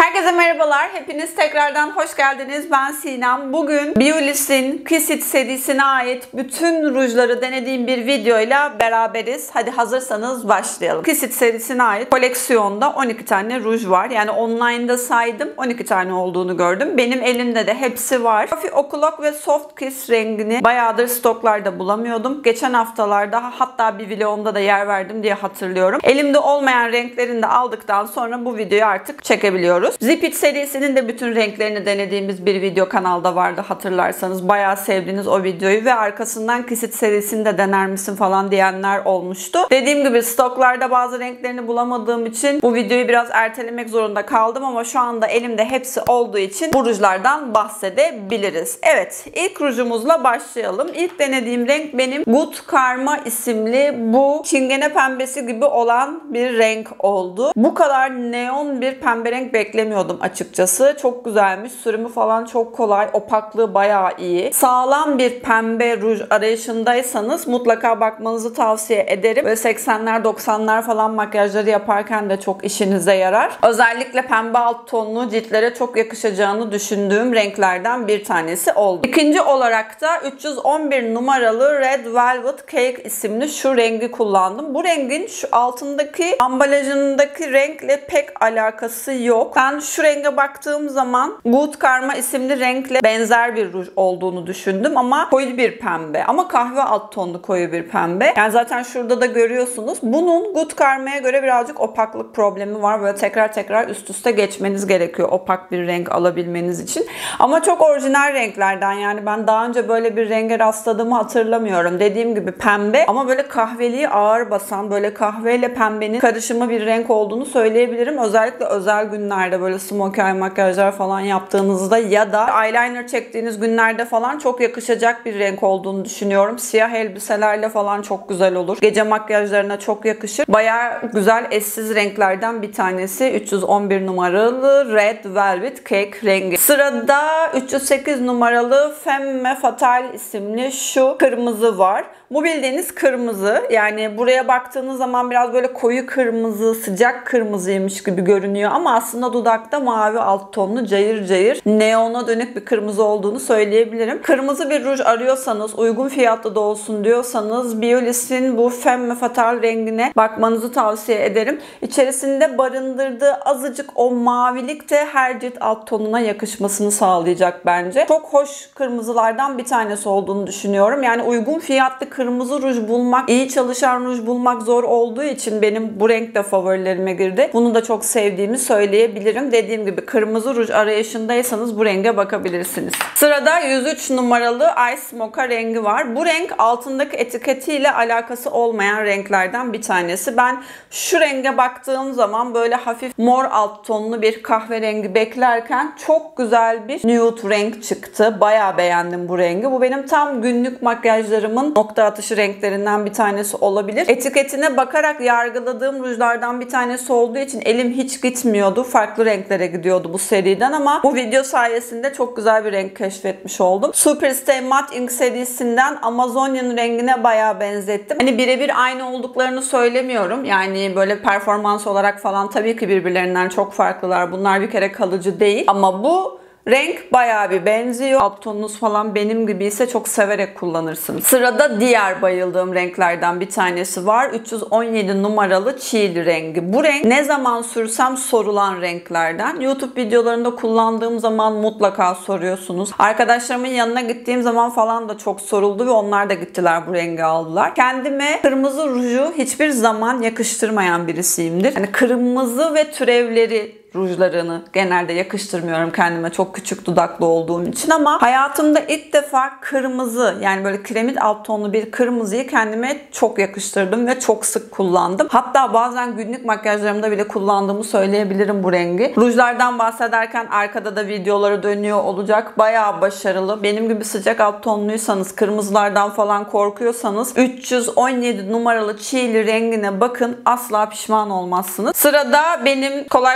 Herkese merhabalar. Hepiniz tekrardan hoş geldiniz. Ben Sinem. Bugün Biolis'in Kiss It serisine ait bütün rujları denediğim bir videoyla beraberiz. Hadi hazırsanız başlayalım. Kiss It serisine ait koleksiyonda 12 tane ruj var. Yani online'da saydım 12 tane olduğunu gördüm. Benim elimde de hepsi var. Coffee O'Clock ve Soft Kiss rengini bayağıdır stoklarda bulamıyordum. Geçen haftalarda hatta bir vlogumda da yer verdim diye hatırlıyorum. Elimde olmayan renklerini de aldıktan sonra bu videoyu artık çekebiliyoruz. Zip It serisinin de bütün renklerini denediğimiz bir video kanalda vardı hatırlarsanız. Bayağı sevdiğiniz o videoyu ve arkasından Kiss It serisini de dener misin falan diyenler olmuştu. Dediğim gibi stoklarda bazı renklerini bulamadığım için bu videoyu biraz ertelemek zorunda kaldım ama şu anda elimde hepsi olduğu için bu rujlardan bahsedebiliriz. Evet, ilk rujumuzla başlayalım. İlk denediğim renk benim Good Karma isimli bu çingene pembesi gibi olan bir renk oldu. Bu kadar neon bir pembe renk beklemiyordum açıkçası. Çok güzelmiş. Sürümü falan çok kolay. Opaklığı bayağı iyi. Sağlam bir pembe ruj arayışındaysanız mutlaka bakmanızı tavsiye ederim. Böyle 80'ler 90'lar falan makyajları yaparken de çok işinize yarar. Özellikle pembe alt tonlu ciltlere çok yakışacağını düşündüğüm renklerden bir tanesi oldu. İkinci olarak da 311 numaralı Red Velvet Cake isimli şu rengi kullandım. Bu rengin şu altındaki ambalajındaki renkle pek alakası yok. Ben şu renge baktığım zaman Good Karma isimli renkle benzer bir ruj olduğunu düşündüm ama koyu bir pembe. Ama kahve alt tonlu koyu bir pembe. Yani zaten şurada da görüyorsunuz. Bunun Good Karma'ya göre birazcık opaklık problemi var. Böyle tekrar üst üste geçmeniz gerekiyor opak bir renk alabilmeniz için. Ama çok orijinal renklerden, yani ben daha önce böyle bir renge rastladığımı hatırlamıyorum. Dediğim gibi pembe ama böyle kahveliği ağır basan, böyle kahveyle pembenin karışımı bir renk olduğunu söyleyebilirim. Özellikle özel günlerde böyle smokey eye makyajlar falan yaptığınızda ya da eyeliner çektiğiniz günlerde falan çok yakışacak bir renk olduğunu düşünüyorum. Siyah elbiselerle falan çok güzel olur. Gece makyajlarına çok yakışır. Bayağı güzel eşsiz renklerden bir tanesi 311 numaralı Red Velvet Cake rengi. Sırada 308 numaralı Femme Fatale isimli şu kırmızı var. Bu bildiğiniz kırmızı. Yani buraya baktığınız zaman biraz böyle koyu kırmızı, sıcak kırmızıymış gibi görünüyor ama aslında dudakta mavi alt tonlu cayır cayır neona dönük bir kırmızı olduğunu söyleyebilirim. Kırmızı bir ruj arıyorsanız, uygun fiyatlı da olsun diyorsanız Biolis'in bu Femme Fatale rengine bakmanızı tavsiye ederim. İçerisinde barındırdığı azıcık o mavilik de her cilt alt tonuna yakışmasını sağlayacak bence. Çok hoş kırmızılardan bir tanesi olduğunu düşünüyorum. Yani uygun fiyatlı kırmızı ruj bulmak, iyi çalışan ruj bulmak zor olduğu için benim bu renk de favorilerime girdi. Bunu da çok sevdiğimi söyleyebilirim. Dediğim gibi kırmızı ruj arayışındaysanız bu renge bakabilirsiniz. Sırada 103 numaralı Ice Mocha rengi var. Bu renk altındaki etiketiyle alakası olmayan renklerden bir tanesi. Ben şu renge baktığım zaman böyle hafif mor alt tonlu bir kahverengi beklerken çok güzel bir nude renk çıktı. Bayağı beğendim bu rengi. Bu benim tam günlük makyajlarımın nokta atışı renklerinden bir tanesi olabilir. Etiketine bakarak yargıladığım rujlardan bir tanesi olduğu için elim hiç gitmiyordu. Farklı renklere gidiyordu bu seriden ama bu video sayesinde çok güzel bir renk keşfetmiş oldum. Superstay Matte Ink serisinden Amazonian rengine bayağı benzettim. Hani birebir aynı olduklarını söylemiyorum. Yani böyle performans olarak falan tabii ki birbirlerinden çok farklılar. Bunlar bir kere kalıcı değil. Ama bu renk bayağı bir benziyor. Alt tonunuz falan benim gibi ise çok severek kullanırsınız. Sırada diğer bayıldığım renklerden bir tanesi var. 317 numaralı Chili rengi. Bu renk ne zaman sürsem sorulan renklerden. YouTube videolarında kullandığım zaman mutlaka soruyorsunuz. Arkadaşlarımın yanına gittiğim zaman falan da çok soruldu ve onlar da gittiler bu rengi aldılar. Kendime kırmızı ruju hiçbir zaman yakıştırmayan birisiyimdir. Yani kırmızı ve türevleri rujlarını genelde yakıştırmıyorum kendime çok küçük dudaklı olduğum için ama hayatımda ilk defa kırmızı, yani böyle kremit alt tonlu bir kırmızıyı kendime çok yakıştırdım ve çok sık kullandım. Hatta bazen günlük makyajlarımda bile kullandığımı söyleyebilirim bu rengi. Rujlardan bahsederken arkada da videoları dönüyor olacak. Bayağı başarılı. Benim gibi sıcak alt tonluysanız, kırmızılardan falan korkuyorsanız 317 numaralı Chili rengine bakın. Asla pişman olmazsınız. Sırada benim kolay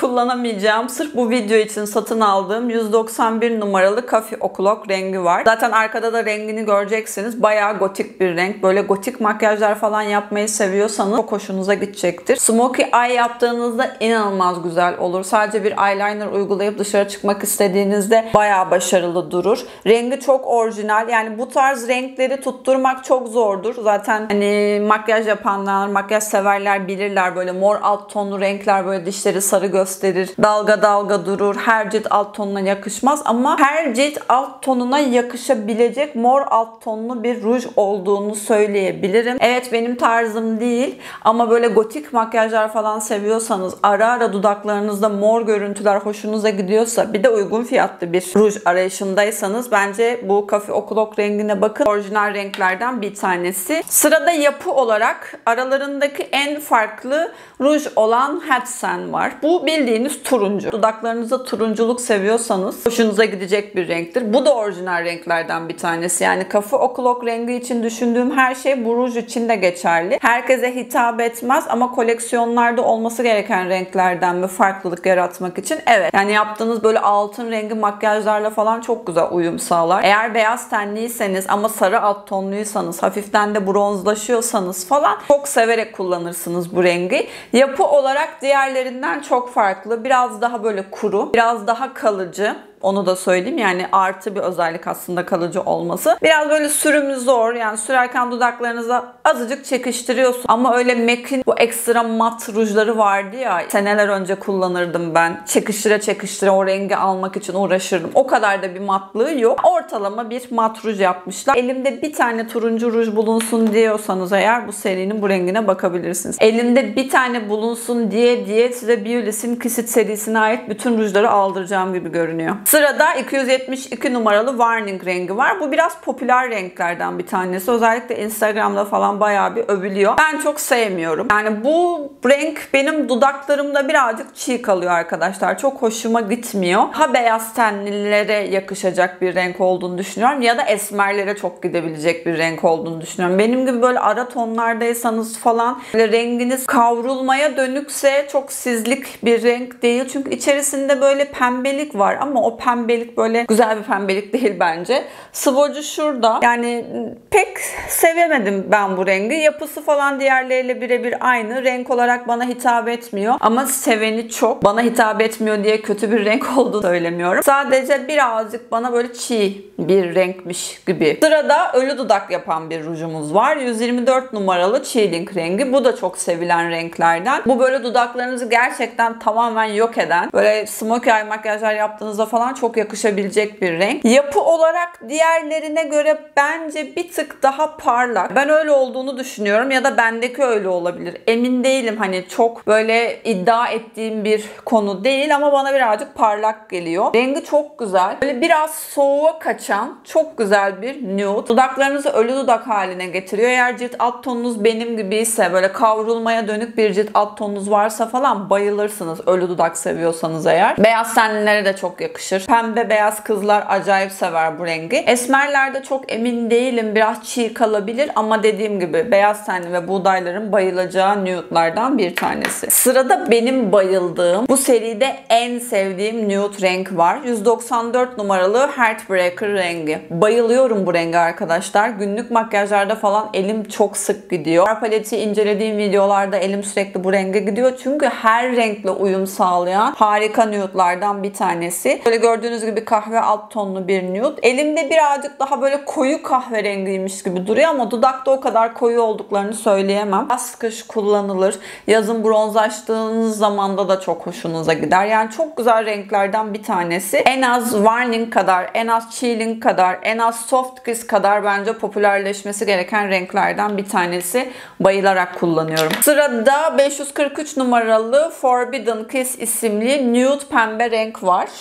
kullanamayacağım, sırf bu video için satın aldığım 191 numaralı Coffee O'Clock rengi var. Zaten arkada da rengini göreceksiniz. Bayağı gotik bir renk. Böyle gotik makyajlar falan yapmayı seviyorsanız çok hoşunuza gidecektir. Smoky eye yaptığınızda inanılmaz güzel olur. Sadece bir eyeliner uygulayıp dışarı çıkmak istediğinizde bayağı başarılı durur. Rengi çok orijinal. Yani bu tarz renkleri tutturmak çok zordur. Zaten hani makyaj yapanlar, makyaj severler bilirler. Böyle mor alt tonlu renkler böyle dişleri sarı gösterir. Dalga dalga durur. Her cilt alt tonuna yakışmaz ama her cilt alt tonuna yakışabilecek mor alt tonlu bir ruj olduğunu söyleyebilirim. Evet, benim tarzım değil ama böyle gotik makyajlar falan seviyorsanız, ara ara dudaklarınızda mor görüntüler hoşunuza gidiyorsa, bir de uygun fiyatlı bir ruj arayışındaysanız bence bu Coffee O'Clock rengine bakın. Orijinal renklerden bir tanesi. Sırada yapı olarak aralarındaki en farklı ruj olan Hatsan var. Bu bildiğiniz turuncu. Dudaklarınızda turunculuk seviyorsanız hoşunuza gidecek bir renktir. Bu da orijinal renklerden bir tanesi. Yani Coffee O'Clock rengi için düşündüğüm her şey bu ruj için de geçerli. Herkese hitap etmez ama koleksiyonlarda olması gereken renklerden bir farklılık yaratmak için evet. Yani yaptığınız böyle altın rengi makyajlarla falan çok güzel uyum sağlar. Eğer beyaz tenliyseniz ama sarı alt tonluysanız, hafiften de bronzlaşıyorsanız falan çok severek kullanırsınız bu rengi. Yapı olarak diğerlerinden çok farklı. Biraz daha böyle kuru, biraz daha kalıcı. Onu da söyleyeyim, yani artı bir özellik aslında kalıcı olması. Biraz böyle sürümü zor, yani sürerken dudaklarınıza azıcık çekiştiriyorsun. Ama öyle MAC'in bu ekstra mat rujları vardı ya, seneler önce kullanırdım ben. Çekiştire çekiştire o rengi almak için uğraşırdım. O kadar da bir matlığı yok. Ortalama bir mat ruj yapmışlar. Elimde bir tane turuncu ruj bulunsun diyorsanız eğer bu serinin bu rengine bakabilirsiniz. Elimde bir tane bulunsun diye size Beulis'in Kiss It serisine ait bütün rujları aldıracağım gibi görünüyor. Sırada 272 numaralı Warning rengi var. Bu biraz popüler renklerden bir tanesi. Özellikle Instagram'da falan bayağı bir övülüyor. Ben çok sevmiyorum. Yani bu renk benim dudaklarımda birazcık çiğ kalıyor arkadaşlar. Çok hoşuma gitmiyor. Ha beyaz tenlilere yakışacak bir renk olduğunu düşünüyorum ya da esmerlere çok gidebilecek bir renk olduğunu düşünüyorum. Benim gibi böyle ara tonlardaysanız falan böyle renginiz kavrulmaya dönükse çok sizlik bir renk değil. Çünkü içerisinde böyle pembelik var ama o pembelik böyle güzel bir pembelik değil bence. Swatch'ı şurada. Yani pek sevemedim ben bu rengi. Yapısı falan diğerleriyle birebir aynı. Renk olarak bana hitap etmiyor. Ama seveni çok. Bana hitap etmiyor diye kötü bir renk olduğunu söylemiyorum. Sadece birazcık bana böyle çiğ bir renkmiş gibi. Sırada ölü dudak yapan bir rujumuz var. 124 numaralı Chilling rengi. Bu da çok sevilen renklerden. Bu böyle dudaklarınızı gerçekten tamamen yok eden, böyle smoky eye makyajlar yaptığınızda falan çok yakışabilecek bir renk. Yapı olarak diğerlerine göre bence bir tık daha parlak. Ben öyle olduğunu düşünüyorum ya da bendeki öyle olabilir. Emin değilim, hani çok böyle iddia ettiğim bir konu değil ama bana birazcık parlak geliyor. Rengi çok güzel. Böyle biraz soğuğa kaçan çok güzel bir nude. Dudaklarınızı ölü dudak haline getiriyor. Eğer cilt alt tonunuz benim gibiyse, böyle kavrulmaya dönük bir cilt alt tonunuz varsa falan bayılırsınız. Ölü dudak seviyorsanız eğer. Beyaz tenlilere de çok yakışır. Pembe beyaz kızlar acayip sever bu rengi. Esmerlerde çok emin değilim. Biraz çiğ kalabilir ama dediğim gibi beyaz tenli ve buğdayların bayılacağı nude'lardan bir tanesi. Sırada benim bayıldığım, bu seride en sevdiğim nude renk var. 194 numaralı Heartbreaker rengi. Bayılıyorum bu rengi arkadaşlar. Günlük makyajlarda falan elim çok sık gidiyor. Far paleti incelediğim videolarda elim sürekli bu renge gidiyor. Çünkü her renkle uyum sağlayan harika nude'lardan bir tanesi. Böyle gördüğünüz gibi kahve alt tonlu bir nude. Elimde birazcık daha böyle koyu kahverengiymiş gibi duruyor ama dudakta o kadar koyu olduklarını söyleyemem. Yaz kış kullanılır. Yazın bronzlaştığınız zamanda da çok hoşunuza gider. Yani çok güzel renklerden bir tanesi. En az Warning kadar, en az Chilling kadar, en az Soft Kiss kadar bence popülerleşmesi gereken renklerden bir tanesi. Bayılarak kullanıyorum. Sırada 543 numaralı Forbidden Kiss isimli nude pembe renk var. Şuradaki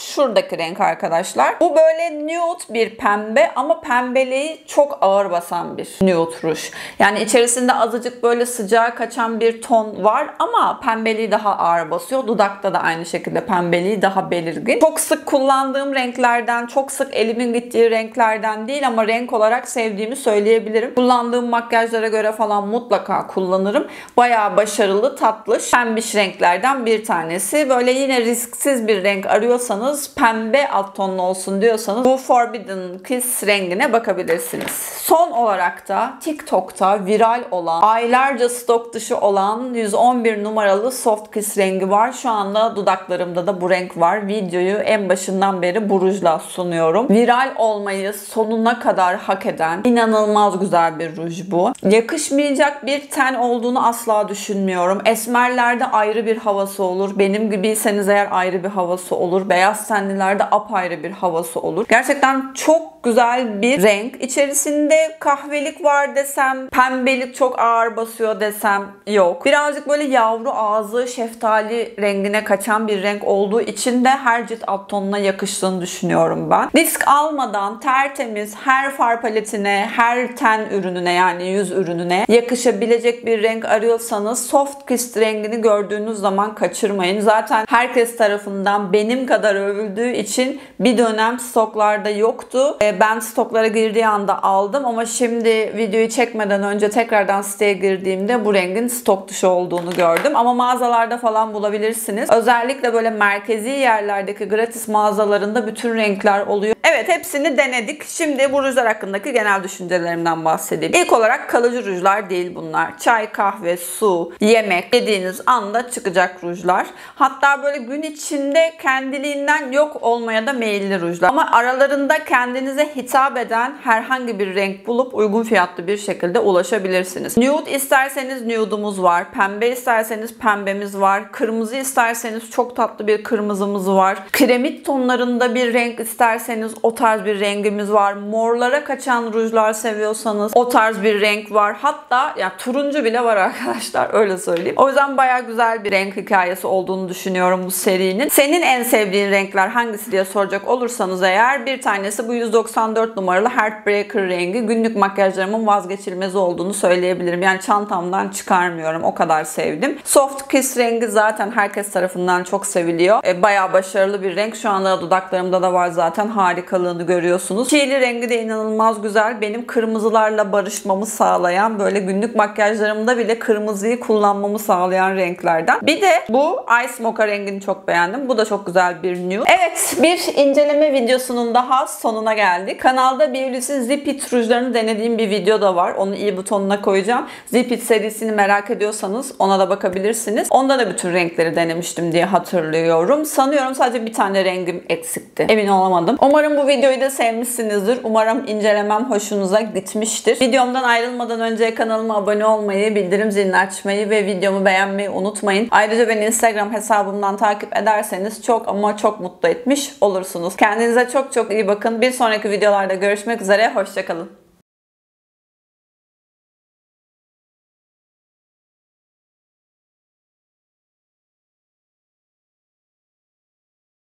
sıradaki renk arkadaşlar. Bu böyle nude bir pembe ama pembeliği çok ağır basan bir nude ruj. Yani içerisinde azıcık böyle sıcağa kaçan bir ton var ama pembeliği daha ağır basıyor. Dudakta da aynı şekilde pembeliği daha belirgin. Çok sık kullandığım renklerden, çok sık elimin gittiği renklerden değil ama renk olarak sevdiğimi söyleyebilirim. Kullandığım makyajlara göre falan mutlaka kullanırım. Bayağı başarılı, tatlış, pembiş renklerden bir tanesi. Böyle yine risksiz bir renk arıyorsanız, pembe alt tonlu olsun diyorsanız bu Forbidden Kiss rengine bakabilirsiniz. Son olarak da TikTok'ta viral olan, aylarca stok dışı olan 111 numaralı Soft Kiss rengi var. Şu anda dudaklarımda da bu renk var. Videoyu en başından beri bu rujla sunuyorum. Viral olmayı sonuna kadar hak eden, inanılmaz güzel bir ruj bu. Yakışmayacak bir ten olduğunu asla düşünmüyorum. Esmerlerde ayrı bir havası olur. Benim gibiyseniz eğer ayrı bir havası olur. Beyaz tenlilerde apayrı bir havası olur. Gerçekten çok güzel bir renk. İçerisinde kahvelik var desem, pembelik çok ağır basıyor desem yok. Birazcık böyle yavru ağzı, şeftali rengine kaçan bir renk olduğu için de her cilt alt tonuna yakıştığını düşünüyorum ben. Risk almadan tertemiz, her far paletine, her ten ürününe yani yüz ürününe yakışabilecek bir renk arıyorsanız Soft Kiss rengini gördüğünüz zaman kaçırmayın. Zaten herkes tarafından benim kadar övüldüğü için bir dönem stoklarda yoktu. Ben stoklara girdiği anda aldım ama şimdi videoyu çekmeden önce tekrardan siteye girdiğimde bu rengin stok dışı olduğunu gördüm. Ama mağazalarda falan bulabilirsiniz. Özellikle böyle merkezi yerlerdeki gratis mağazalarında bütün renkler oluyor. Evet, hepsini denedik. Şimdi bu rujlar hakkındaki genel düşüncelerimden bahsedeyim. İlk olarak kalıcı rujlar değil bunlar. Çay, kahve, su, yemek yediğiniz anda çıkacak rujlar. Hatta böyle gün içinde kendiliğinden yok olmaya da meyilli rujlar. Ama aralarında kendinize hitap eden herhangi bir renk bulup uygun fiyatlı bir şekilde ulaşabilirsiniz. Nude isterseniz nude'umuz var. Pembe isterseniz pembemiz var. Kırmızı isterseniz çok tatlı bir kırmızımız var. Kremit tonlarında bir renk isterseniz o tarz bir rengimiz var. Morlara kaçan rujlar seviyorsanız o tarz bir renk var. Hatta ya turuncu bile var arkadaşlar, öyle söyleyeyim. O yüzden bayağı güzel bir renk hikayesi olduğunu düşünüyorum bu serinin. Senin en sevdiğin renkler hangisi diye soracak olursanız eğer, bir tanesi bu 194 numaralı Heartbreaker rengi. Günlük makyajlarımın vazgeçilmezi olduğunu söyleyebilirim. Yani çantamdan çıkarmıyorum. O kadar sevdim. Soft Kiss rengi zaten herkes tarafından çok seviliyor. Bayağı başarılı bir renk. Şu anda dudaklarımda da var zaten. Harikalığını görüyorsunuz. Çiğli rengi de inanılmaz güzel. Benim kırmızılarla barışmamı sağlayan, böyle günlük makyajlarımda bile kırmızıyı kullanmamı sağlayan renklerden. Bir de bu Ice Mocha rengini çok beğendim. Bu da çok güzel bir nude. Evet, bir inceleme videosunun daha sonuna geldik. Kanalda Beulis'in Zip It rujlarını denediğim bir video da var. Onu i butonuna koyacağım. Zip It serisini merak ediyorsanız ona da bakabilirsiniz. Onda da bütün renkleri denemiştim diye hatırlıyorum. Sanıyorum sadece bir tane rengim eksikti. Emin olamadım. Umarım bu videoyu da sevmişsinizdir. Umarım incelemem hoşunuza gitmiştir. Videomdan ayrılmadan önce kanalıma abone olmayı, bildirim zilini açmayı ve videomu beğenmeyi unutmayın. Ayrıca beni Instagram hesabımdan takip ederseniz çok ama çok mutlu etmiş olursunuz. Kendinize çok çok iyi bakın. Bir sonraki videolarda görüşmek üzere. Hoşça kalın.